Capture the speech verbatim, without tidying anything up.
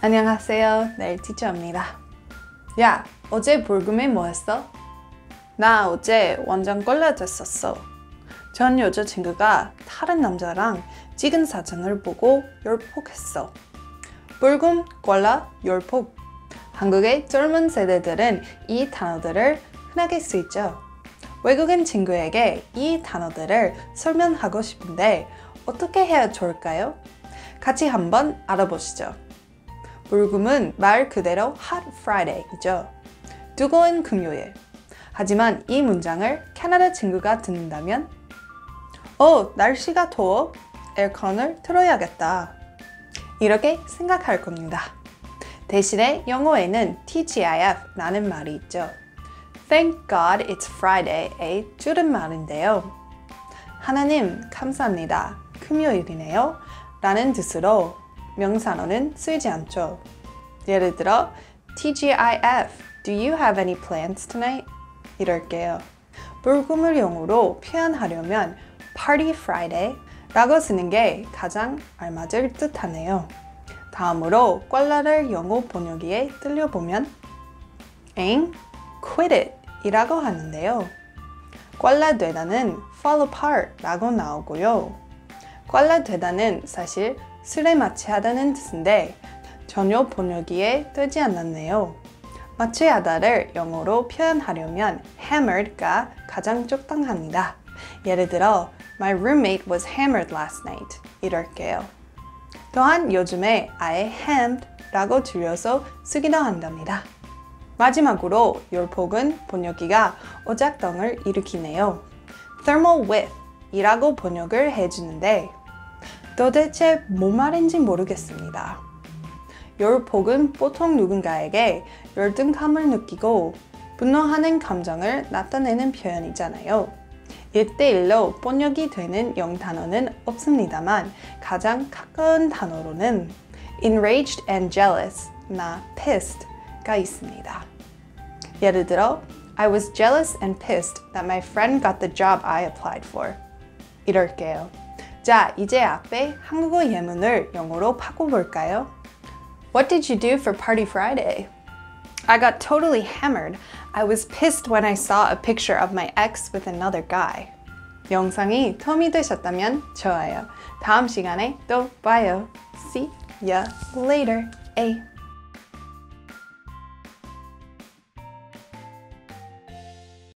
안녕하세요, 네일티처입니다. 야, 어제 불금에 뭐 했어? 나 어제 완전 꼴레됐었어. 전 여자친구가 다른 남자랑 찍은 사진을 보고 열폭했어. 불금, 꼴라, 열폭. 한국의 젊은 세대들은 이 단어들을 흔하게 쓰죠. 외국인 친구에게 이 단어들을 설명하고 싶은데 어떻게 해야 좋을까요? 같이 한번 알아보시죠. 불금은 말 그대로 Hot Friday이죠. 뜨거운 금요일. 하지만 이 문장을 캐나다 친구가 듣는다면 어, 날씨가 더워. 에어컨을 틀어야겠다. 이렇게 생각할 겁니다. 대신에 영어에는 티지아이에프라는 말이 있죠. Thank God it's Friday의 줄임말인데요. 하나님 감사합니다. 금요일이네요. 라는 뜻으로 명사로는 쓰이지 않죠. 예를 들어 티지아이에프 Do you have any plans tonight? 이럴게요. 불금을 영어로 표현하려면 Party Friday 라고 쓰는 게 가장 알맞을 듯하네요. 다음으로 꼴라를 영어 번역기에 들려보면 엥? Quit it 이라고 하는데요. 꼴라 되다는 fall apart 라고 나오고요. 꼴라 되다는 사실 술에 마취하다는 뜻인데 전혀 번역기에 뜨지 않았네요. 마취하다를 영어로 표현하려면 hammered가 가장 적당합니다. 예를 들어 My roommate was hammered last night 이럴게요. 또한 요즘에 아예 hammed 라고 줄여서 쓰기도 한답니다. 마지막으로 열폭은 번역기가 오작동을 일으키네요. thermal whip 이라고 번역을 해주는데 도대체 뭐 말인지 모르겠습니다. 열폭은 보통 누군가에게 열등감을 느끼고 분노하는 감정을 나타내는 표현이잖아요. 일대일로 번역이 되는 영단어는 없습니다만 가장 가까운 단어로는 enraged and jealous 나 pissed가 있습니다. 예를 들어 I was jealous and pissed that my friend got the job I applied for. 이럴게요. 자, 이제 앞에 한국어 예문을 영어로 바꿔볼까요? What did you do for Party Friday? I got totally hammered. I was pissed when I saw a picture of my ex with another guy. 영상이 도움이 되셨다면 좋아요. 다음 시간에 또 봐요. See ya later. A.